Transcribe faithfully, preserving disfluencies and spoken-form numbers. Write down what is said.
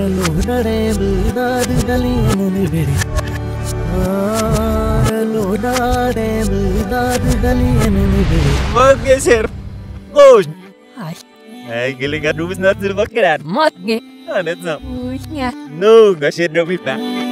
Oke, sir. Oh. Hai, giling kan rumus nanti makan. Mat nge. Ah, that's not. Uinya. No, gak sih dong, Pita.